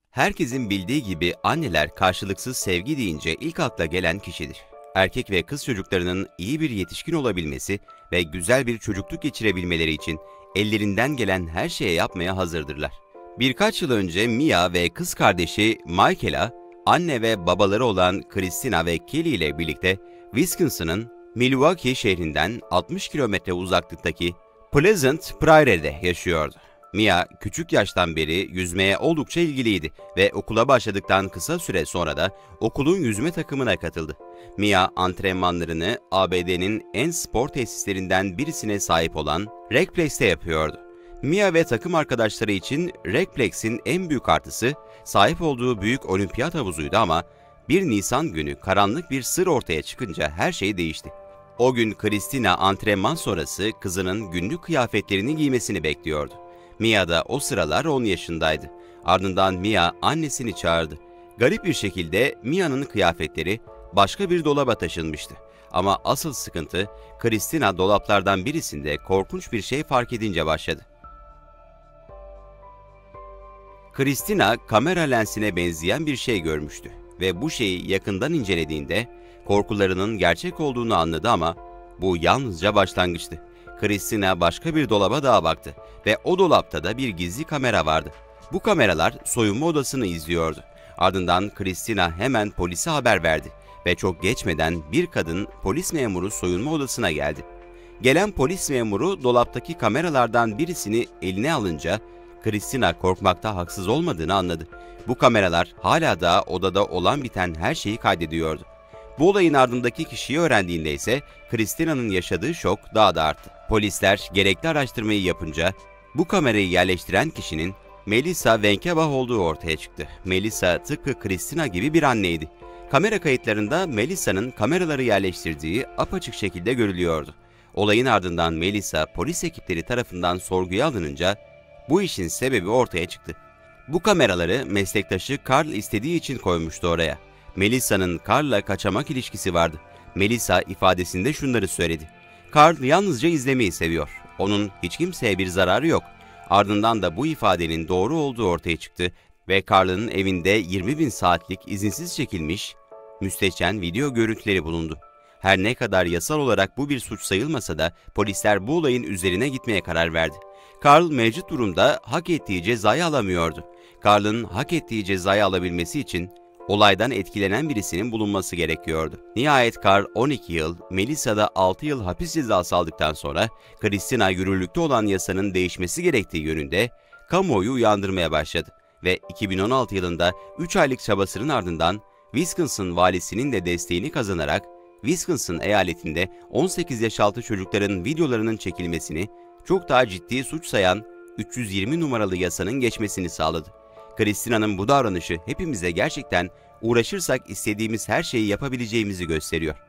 Herkesin bildiği gibi anneler karşılıksız sevgi deyince ilk akla gelen kişidir. Erkek ve kız çocuklarının iyi bir yetişkin olabilmesi ve güzel bir çocukluk geçirebilmeleri için ellerinden gelen her şeye yapmaya hazırdırlar. Birkaç yıl önce Mia ve kız kardeşi Michaela, anne ve babaları olan Christina ve Kelly ile birlikte Wisconsin'ın Milwaukee şehrinden 60 kilometre uzaklıktaki Pleasant Prairie'de yaşıyordu. Mia küçük yaştan beri yüzmeye oldukça ilgiliydi ve okula başladıktan kısa süre sonra da okulun yüzme takımına katıldı. Mia antrenmanlarını ABD'nin en spor tesislerinden birisine sahip olan Recplex'te yapıyordu. Mia ve takım arkadaşları için Recplex'in en büyük artısı sahip olduğu büyük olimpiyat havuzuydu ama 1 Nisan günü karanlık bir sır ortaya çıkınca her şey değişti. O gün Christina antrenman sonrası kızının günlük kıyafetlerini giymesini bekliyordu. Mia da o sıralar 10 yaşındaydı. Ardından Mia annesini çağırdı. Garip bir şekilde Mia'nın kıyafetleri başka bir dolaba taşınmıştı. Ama asıl sıkıntı Christina dolaplardan birisinde korkunç bir şey fark edince başladı. Christina kamera lensine benzeyen bir şey görmüştü ve bu şeyi yakından incelediğinde korkularının gerçek olduğunu anladı ama bu yalnızca başlangıçtı. Christina başka bir dolaba daha baktı ve o dolapta da bir gizli kamera vardı. Bu kameralar soyunma odasını izliyordu. Ardından Christina hemen polise haber verdi ve çok geçmeden bir kadın polis memuru soyunma odasına geldi. Gelen polis memuru dolaptaki kameralardan birisini eline alınca Christina korkmakta haksız olmadığını anladı. Bu kameralar hala da odada olan biten her şeyi kaydediyordu. Bu olayın ardındaki kişiyi öğrendiğinde ise Christina'nın yaşadığı şok daha da arttı. Polisler gerekli araştırmayı yapınca bu kamerayı yerleştiren kişinin Melissa Wenkebach olduğu ortaya çıktı. Melissa tıpkı Christina gibi bir anneydi. Kamera kayıtlarında Melissa'nın kameraları yerleştirdiği apaçık şekilde görülüyordu. Olayın ardından Melissa polis ekipleri tarafından sorguya alınınca bu işin sebebi ortaya çıktı. Bu kameraları meslektaşı Carl istediği için koymuştu oraya. Melissa'nın Carl'la kaçamak ilişkisi vardı. Melissa ifadesinde şunları söyledi. Carl yalnızca izlemeyi seviyor. Onun hiç kimseye bir zararı yok. Ardından da bu ifadenin doğru olduğu ortaya çıktı ve Carl'ın evinde 20.000 saatlik izinsiz çekilmiş müstehcen video görüntüleri bulundu. Her ne kadar yasal olarak bu bir suç sayılmasa da polisler bu olayın üzerine gitmeye karar verdi. Carl mevcut durumda hak ettiği cezayı alamıyordu. Carl'ın hak ettiği cezayı alabilmesi için olaydan etkilenen birisinin bulunması gerekiyordu. Nihayet Carl 12 yıl, Melissa da 6 yıl hapis cezası aldıktan sonra Christina yürürlükte olan yasanın değişmesi gerektiği yönünde kamuoyu uyandırmaya başladı. Ve 2016 yılında 3 aylık çabasının ardından Wisconsin valisinin de desteğini kazanarak Wisconsin eyaletinde 18 yaş altı çocukların videolarının çekilmesini çok daha ciddi suç sayan 320 numaralı yasanın geçmesini sağladı. Christina'nın bu davranışı hepimize gerçekten uğraşırsak istediğimiz her şeyi yapabileceğimizi gösteriyor.